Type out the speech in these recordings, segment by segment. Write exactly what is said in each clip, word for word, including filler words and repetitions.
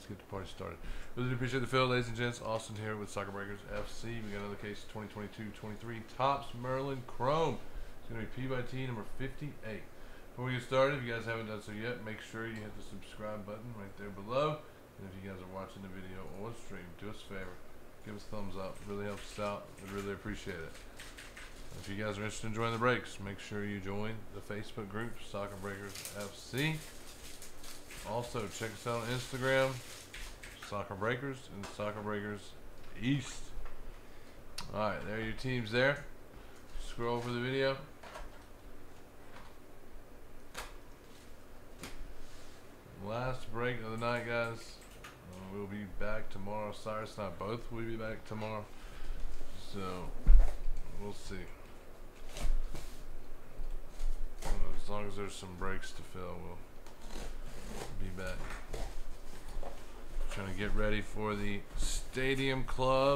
let's get the party started. Really appreciate the fill, ladies and gents. Austin here with Soccer Breakers F C. We got another case, twenty twenty-two twenty-three Topps Merlin Chrome. It's going to be P Y T number fifty-eight. Before we get started, if you guys haven't done so yet, make sure you hit the subscribe button right there below. And if you guys are watching the video or stream, do us a favor, give us a thumbs up. It really helps us out. We'd really appreciate it. If you guys are interested in joining the breaks, make sure you join the Facebook group, Soccer Breakers F C. Also, check us out on Instagram, Soccer Breakers and Soccer Breakers East. Alright, there are your teams there. Scroll over the video. Last break of the night, guys. Uh, we'll be back tomorrow. Cyrus and I both will be back tomorrow. So, we'll see. As long as there's some breaks to fill, we'll be back. Trying to get ready for the Stadium Club.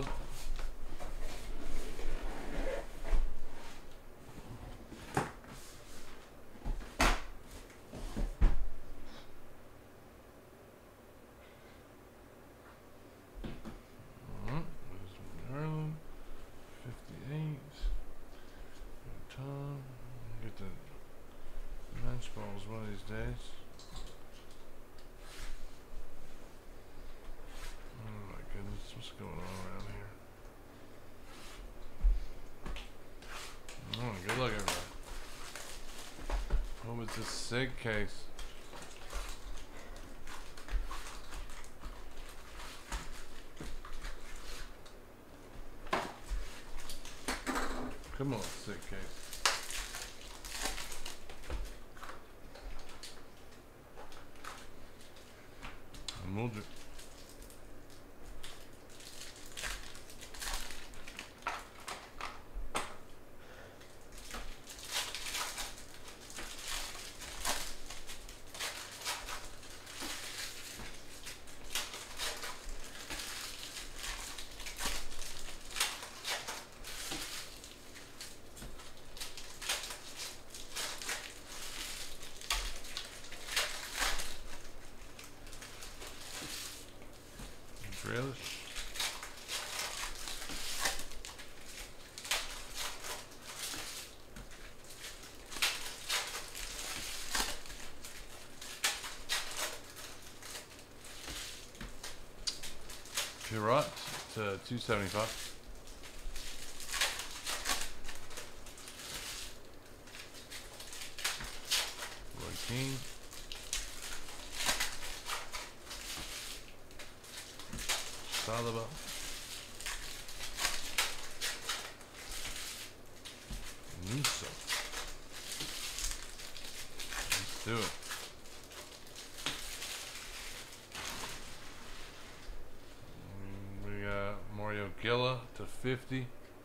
Uh-huh. There's Merlin, fifty-eight. Tom, get the bench balls one of these days. Oh my goodness, what's going on around here? Oh, good luck, everybody. Hope it's a sig case. Come on, sig case. And we'll do. Relish. P Y T to two seventy-five. Roy King. Salaba. Nusa. Let's do it. We got Mario Gilla to fifty.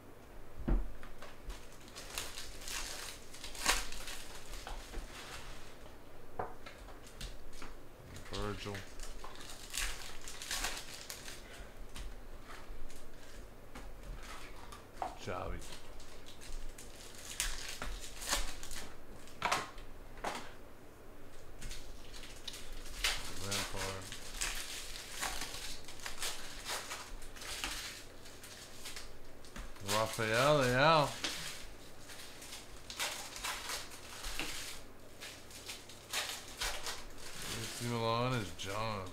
Virgil. Javi. Lampard. Rafael Leal. A C Milan is John.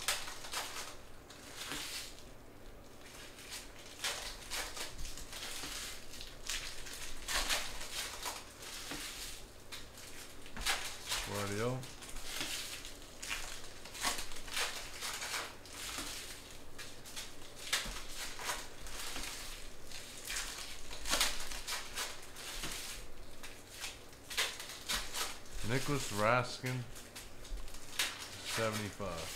Radio. Nicholas Raskin, seventy-five.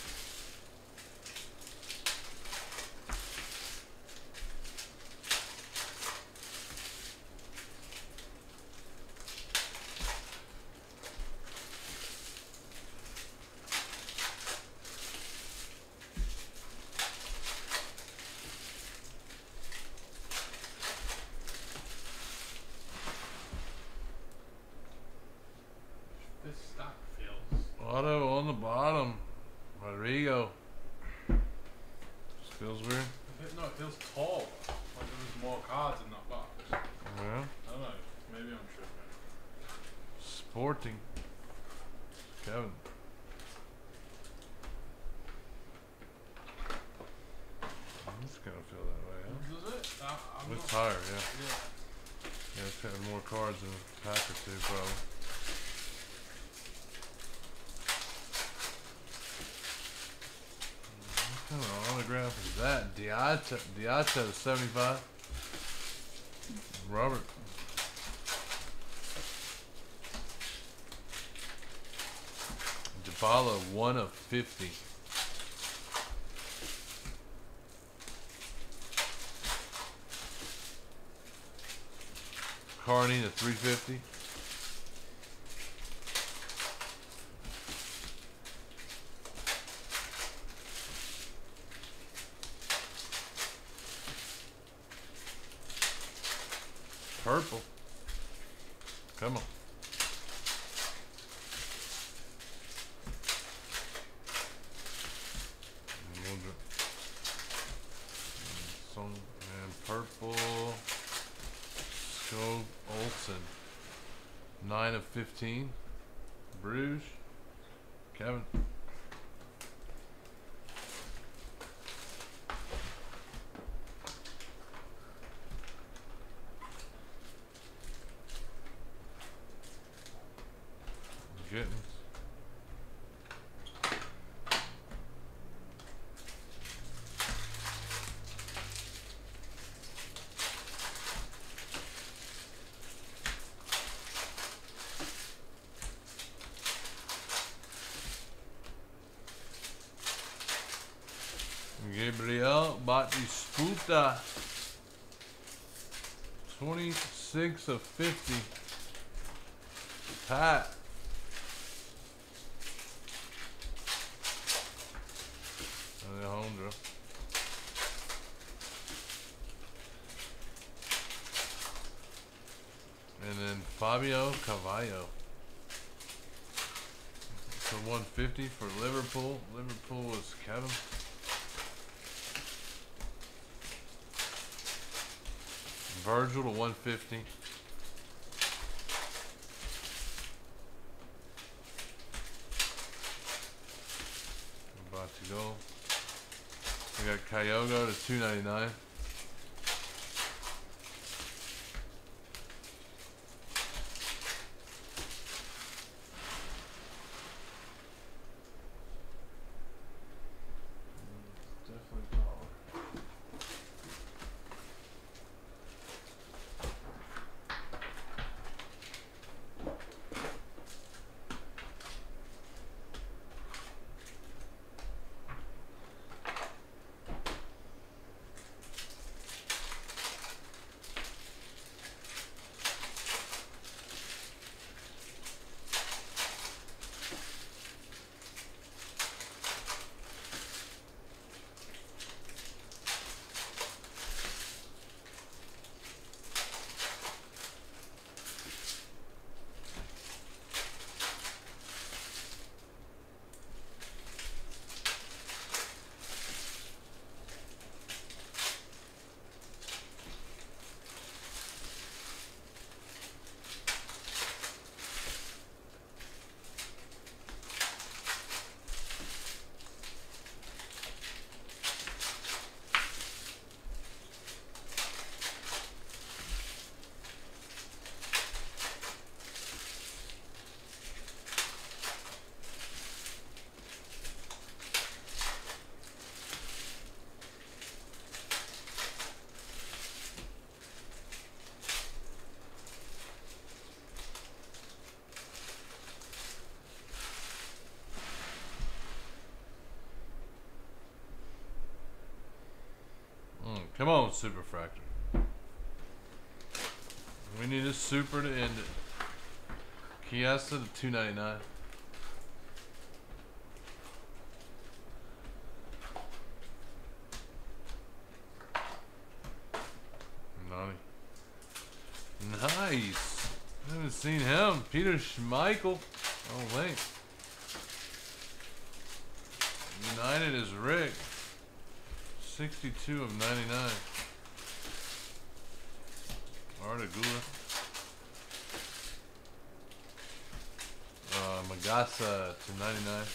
Auto on the bottom. Rodriguez. Feels weird? It, no, it feels tall. Like there's more cards in that box. Yeah. I don't know. Maybe I'm tripping. Sporting. Kevin. It's gonna feel that way, huh? Does it? I, I'm It's not, higher, yeah. yeah. Yeah, it's got more cards than a pack or two, probably. What kind of autograph is that? Diata, Diata to seventy-five. Robert. DePaula, one of fifty. Carney to three fifty. Purple. Come on. Some and purple. Joe Olsen. Nine of fifteen. Bruges. Kevin. Gittins. Gabriel Batisputa. twenty-six of fifty. Pat. Alejandro. And then Fabio Cavallo. So one fifty for Liverpool. Liverpool is Kevin. Virgil to one fifty. About to go. We got Kyogo to two ninety-nine. Definitely taller. Come on, Superfractor. We need a super to end it. Chiesa to two ninety-nine. Naughty. Nice. I haven't seen him. Peter Schmeichel. Oh, wait. United is Rick. sixty-two of ninety-nine. Artagula. Uh, Magasa to ninety-nine.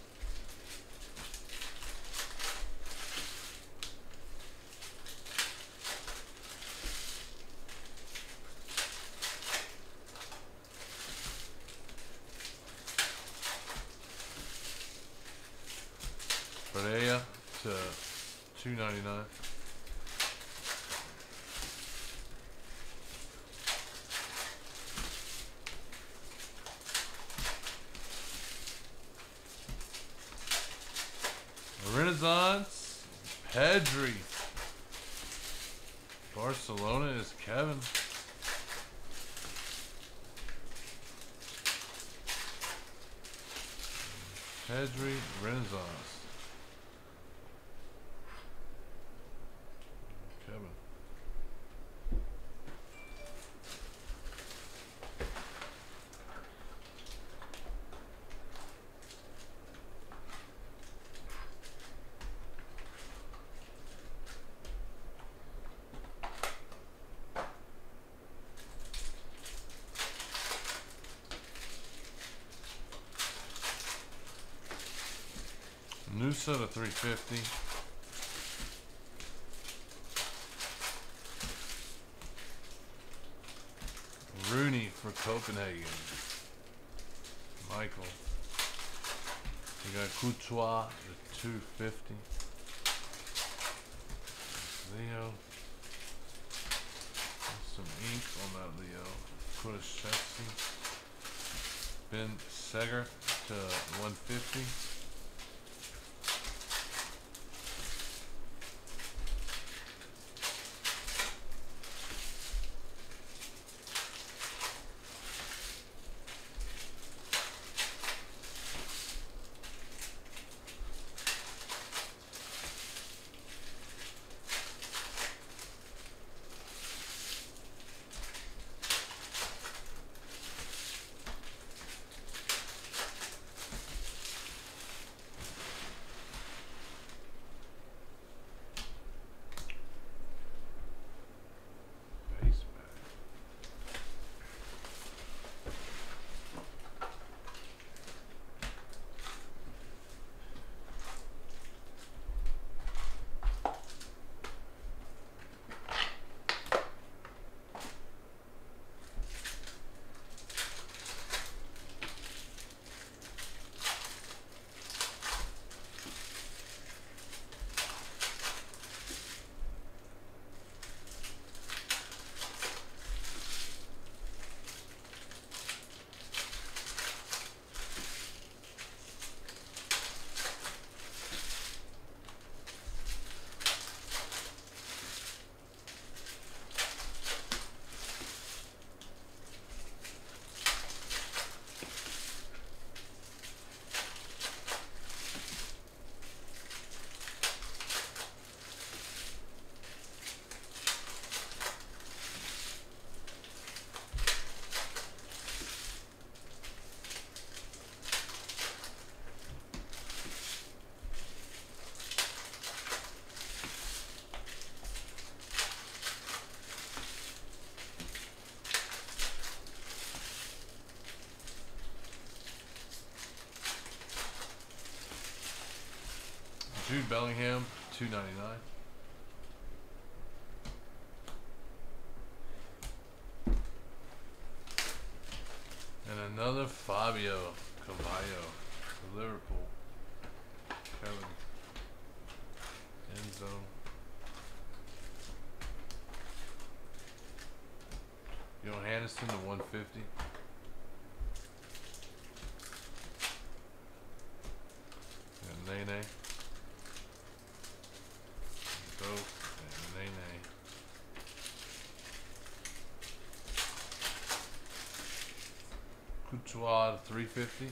Pereira to two ninety-nine. Renaissance Pedri. Barcelona is Kevin. Pedri Renaissance. Kevin. Nusa to three fifty. Rooney for Copenhagen. Michael. We got Courtois to two fifty. Leo. Some ink on that Leo. Kuliszewski. Ben Seger to one fifty. Jude Bellingham, two ninety-nine. And another Fabio Cavallo for Liverpool. Kevin. End zone. Johannesson to one fifty. And Nene. Dope and Nene. Courtois three fifty.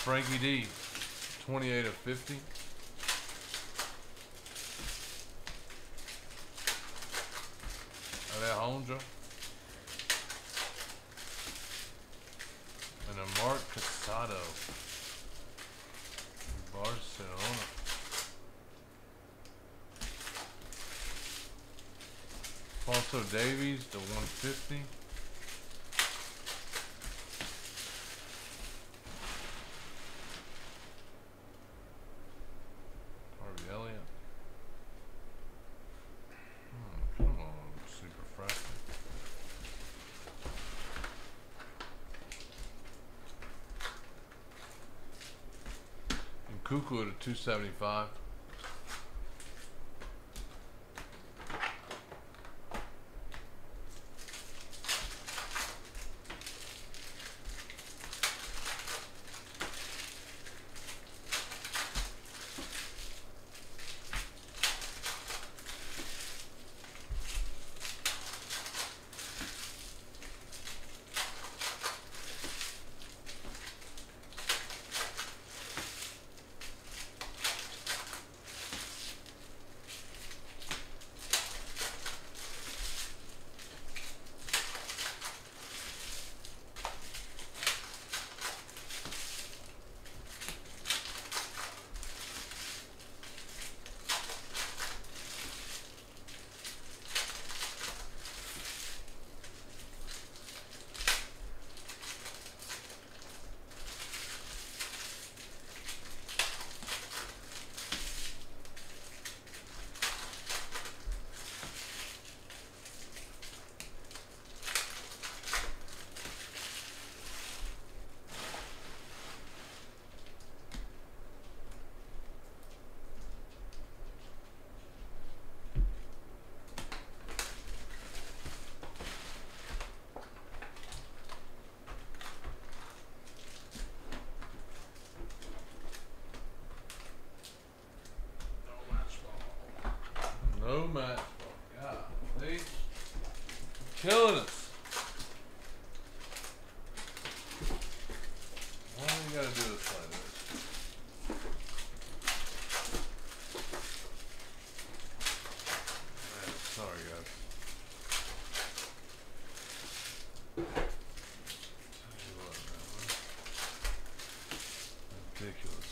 Frankie D, twenty-eight of fifty. Alejandro. And a Mark Casado. Barcelona. Also Davies, the one fifty. Harvey Elliott. Hmm, come on, super fractor. And Kuku at a two seventy-five. No match ball. God, they killing us. Why do you gotta do this like this? Man, sorry guys. Tell you what, man. Ridiculous.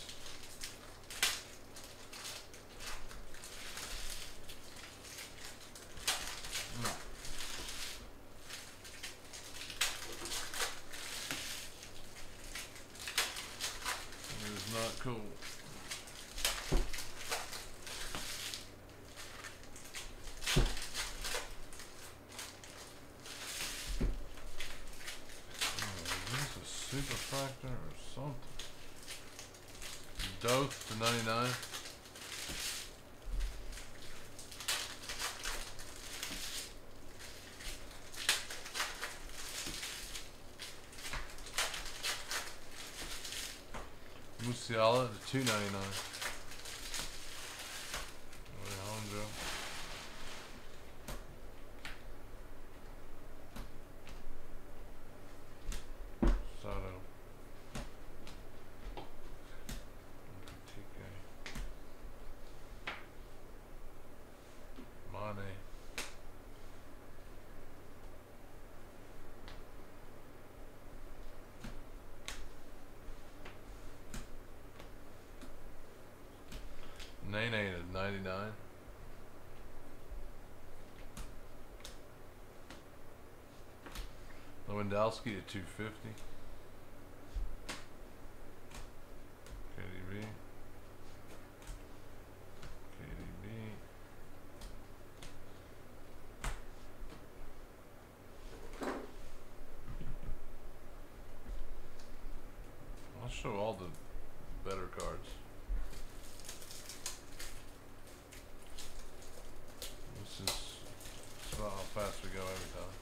Not cool. Oh, is this a super fractor or something? Doth to ninety-nine. Musiala to two ninety-nine. Alejandro. Sato. Mane. Nene at ninety-nine. Lewandowski at two fifty. K D B. K D B. I'll show all the better cards. This is about how fast we go every time.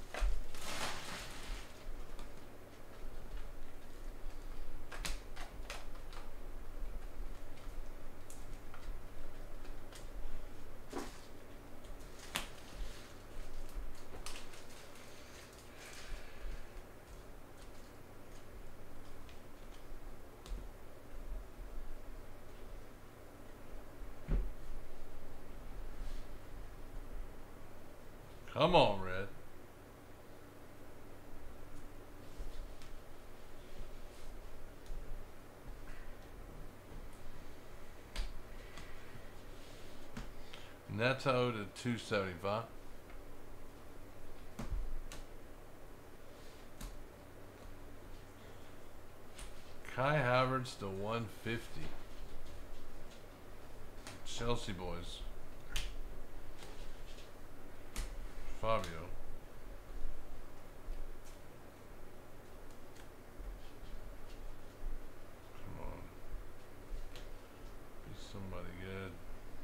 Come on, Red. Neto to two seventy-five. Kai Havertz to one fifty. Chelsea boys. Fabio. Come on. Be somebody good.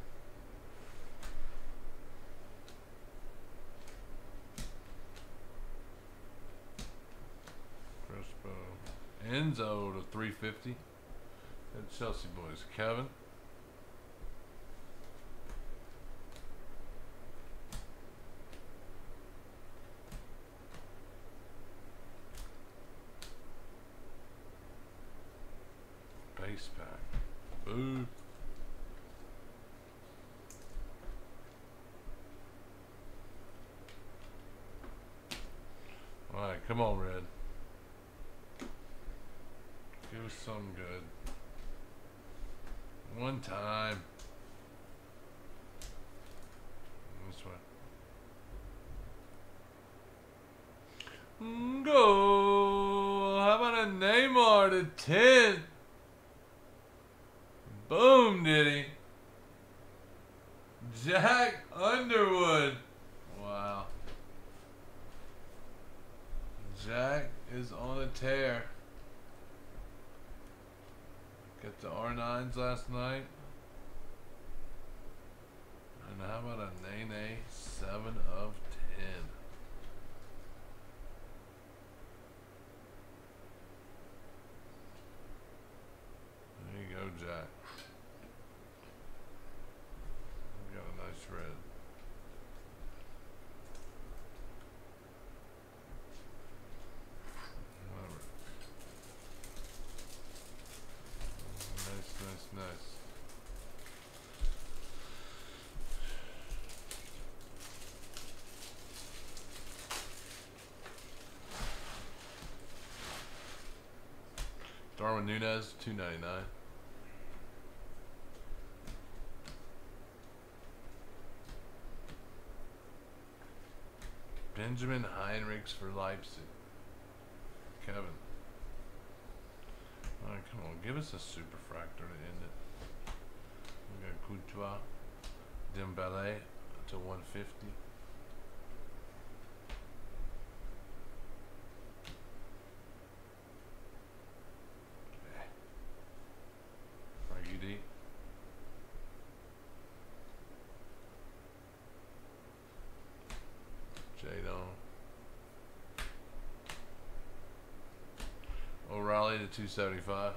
Crespo. Enzo to three fifty. And Chelsea boys. Kevin. Base pack. Boo. Alright, come on, Red. Give us something good. One time. This way. Go. How about a Neymar to ten? Boom, did he? Jack Underwood. Wow. Jack is on a tear. Got the R nines last night. And how about a Nene seven of ten? There you go, Jack. Got a nice red. Whatever. Nice, nice, nice. Darwin Nunez, two ninety-nine. Benjamin Heinrichs for Leipzig. Kevin. Alright, come on. Give us a superfractor to end it. We got Courtois. Dembele to one fifty. Frankie. Jadon. O'Reilly to two seventy-five.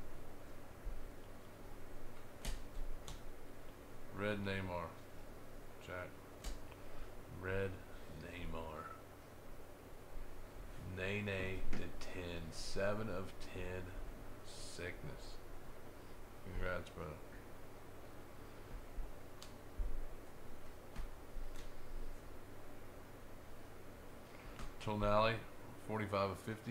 Red Neymar. Jack. Red Neymar. Nene to ten. seven of ten. Sickness. Congrats, bro. Tonali, forty-five of fifty.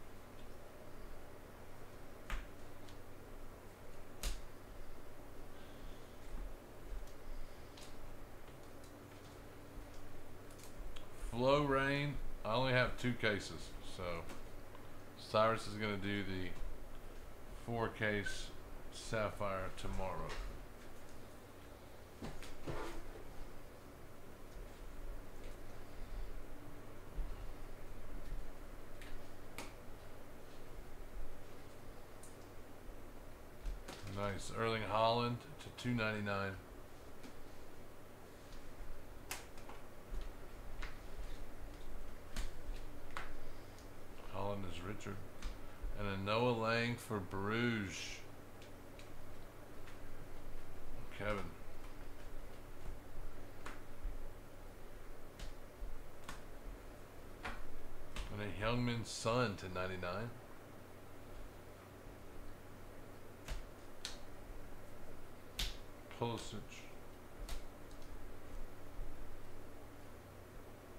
Flow Rain, I only have two cases, so Cyrus is going to do the four case Sapphire tomorrow. Nice. Erling Haaland to two ninety-nine. Holland is Richard. And a Noah Lang for Bruges. Kevin. And a Youngman's Son to ninety-nine. Pulisic.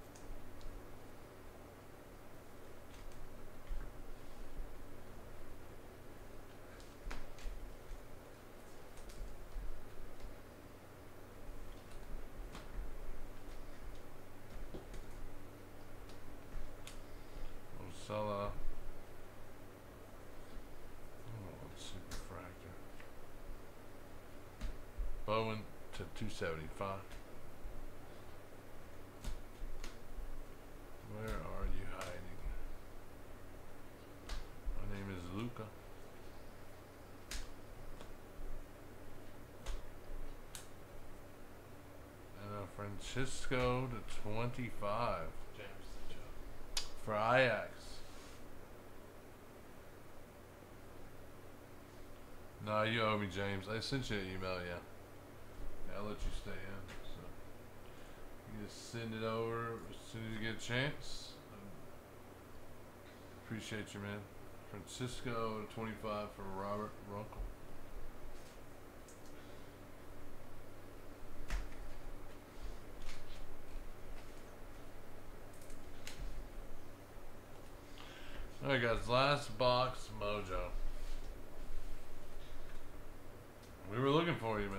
two seventy-five. Where are you hiding? My name is Luca. And uh, Francisco to twenty-five. James. For Ajax. No, you owe me, James. I sent you an email, yeah. Yeah, I'll let you stay in. So you just send it over as soon as you get a chance. Um, appreciate you, man. Francisco to twenty-five for Robert Runkle. Alright, guys. Last box, Mojo. We were looking for you, man.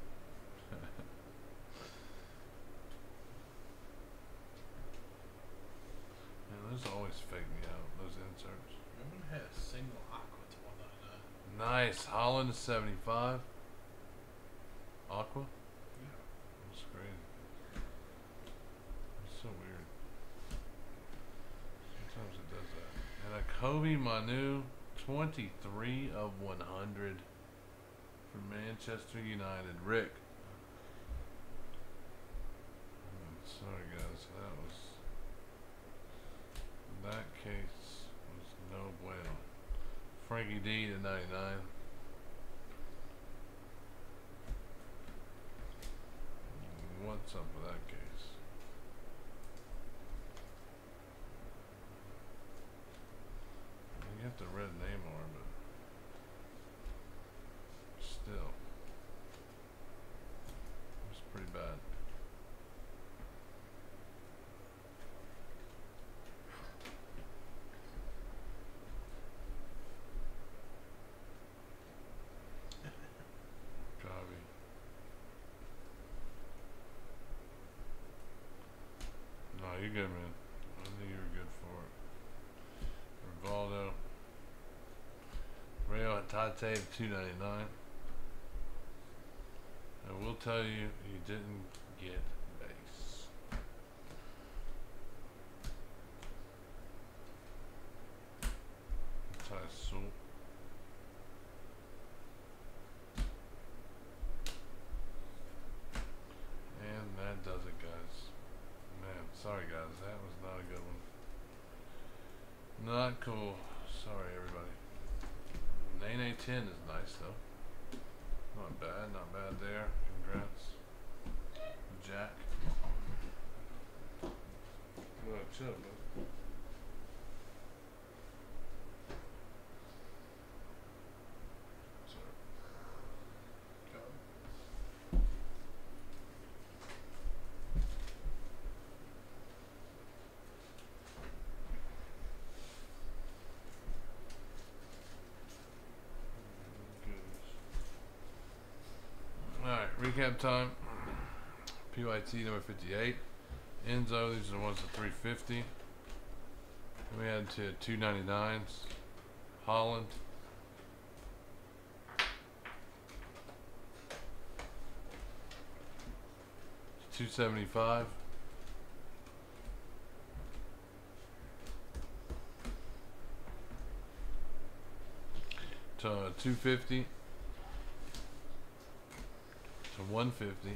Man, those always fake me out, those inserts. Remember I had a single aqua to one ninety-nine. Nice. Holland to seventy-five. Aqua? Yeah. That's crazy. That's so weird. Sometimes it does that. And a Kobe Manu, twenty-three of one hundred. For Manchester United, Rick. Oh, sorry guys, that was that case was no bueno. Frankie D to ninety-nine. What's up with that case? You get the red Neymar, but still, it's pretty bad. Javi. No, you're good, man. I think you were good for it. Rivaldo. Rayo Hatate to two ninety-nine. I will tell you, you didn't get base. Tysul. And that does it, guys. Man, sorry guys, that was not a good one. Not cool. Sorry everybody. Nene ten is nice though. Not bad, not bad there. Congrats. Jack. Well, chill, man. Sorry. Alright, recap time. P Y T number fifty-eight. Enzo, these are the ones at three fifty. We had to two ninety-nines. Holland. two seventy-five. To uh, two fifty. To one fifty.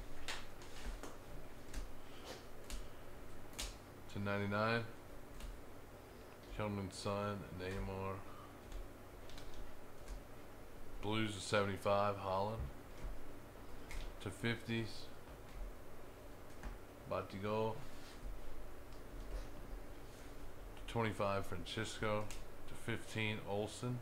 To ninety-nine. Hillman's son, Neymar. Blues to seventy-five, Holland. To fifties. Batigol. To twenty-five, Francisco. To fifteen, Olsen.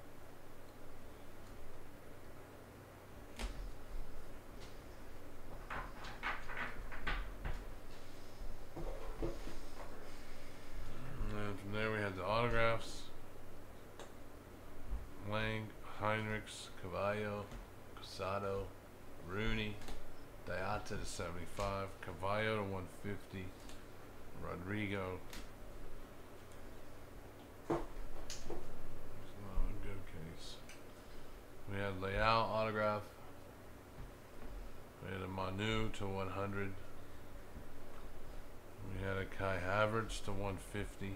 From there we had the autographs. Lang, Heinrichs, Cavallo, Casado, Rooney, Diata to seventy-five, Cavallo to one fifty, Rodrigo. It's not a good case. We had Leal autograph. We had a Manu to one hundred. We had a Kai Havertz to one fifty.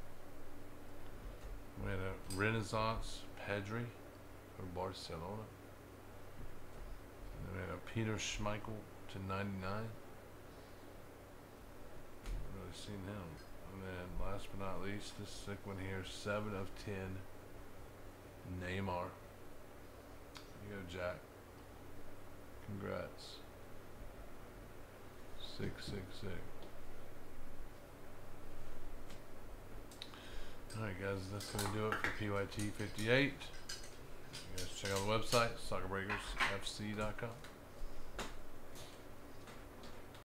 We had a Renaissance Pedri for Barcelona. And then we had a Peter Schmeichel to ninety-nine. I've really seen him. And then last but not least, this sick one here, seven of ten. Neymar. You go, Jack. Congrats. Six, six, six. Alright guys, that's going to do it for P Y T fifty-eight. You guys check out the website, soccer breakers f c dot com.